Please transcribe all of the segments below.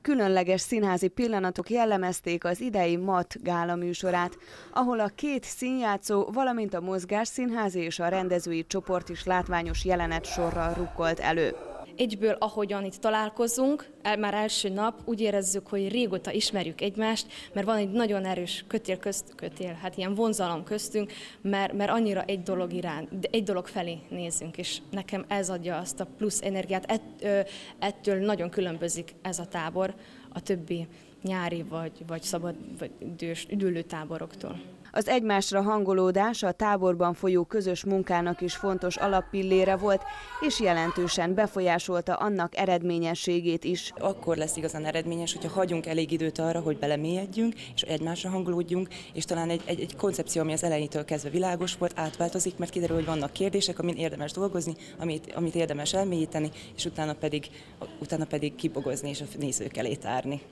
Különleges színházi pillanatok jellemezték az idei MAT gála műsorát, ahol a két színjátszó, valamint a mozgásszínházi és a rendezői csoport is látványos jelenetsorral rukkolt elő. Egyből, ahogyan itt találkozunk, már első nap úgy érezzük, hogy régóta ismerjük egymást, mert van egy nagyon erős ilyen vonzalom köztünk, mert annyira egy dolog felé nézünk, és nekem ez adja azt a plusz energiát. Ettől nagyon különbözik ez a tábor a többi nyári vagy szabad vagy üdülő táboroktól. Az egymásra hangolódás a táborban folyó közös munkának is fontos alappillére volt, és jelentősen befolyásolta annak eredményességét is. Akkor lesz igazán eredményes, hogyha hagyunk elég időt arra, hogy belemélyedjünk, és egymásra hangolódjunk, és talán egy koncepció, ami az elejétől kezdve világos volt, átváltozik, mert kiderül, hogy vannak kérdések, amin érdemes dolgozni, amit érdemes elmélyíteni, és utána pedig kibogozni és a nézők elé tárni.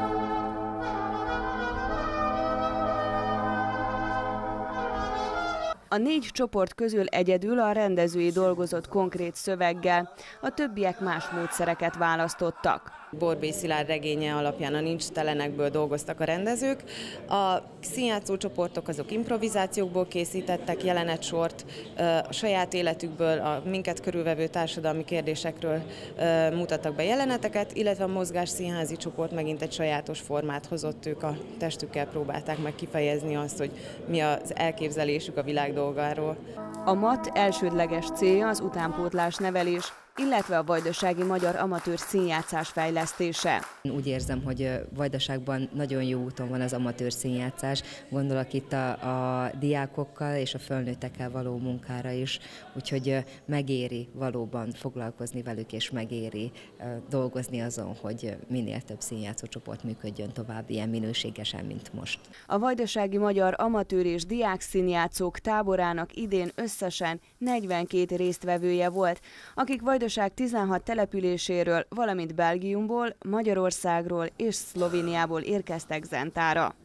A 4 csoport közül egyedül a rendezői dolgozott konkrét szöveggel, a többiek más módszereket választottak. Borbély Szilárd regénye alapján a Nincs telenekből dolgoztak a rendezők. A színjátszó csoportok azok improvizációkból készítettek jelenetsort, a saját életükből, a minket körülvevő társadalmi kérdésekről mutattak be jeleneteket, illetve a mozgásszínházi csoport megint egy sajátos formát hozott, ők a testükkel próbálták meg kifejezni azt, hogy mi az elképzelésük a világ dolgáról. A MAT elsődleges célja az utánpótlás nevelés, illetve a vajdasági magyar amatőr színjátszás fejlesztése. Úgy érzem, hogy Vajdaságban nagyon jó úton van az amatőr színjátszás. Gondolok itt a diákokkal és a felnőttekkel való munkára is, úgyhogy megéri valóban foglalkozni velük, és megéri dolgozni azon, hogy minél több színjátszó csoport működjön tovább ilyen minőségesen, mint most. A vajdasági magyar amatőr és diák színjátszók táborának idén összesen 42 résztvevője volt, akik Vajdaság 16 településéről, valamint Belgiumból, Magyarországról és Szlovéniából érkeztek Zentára.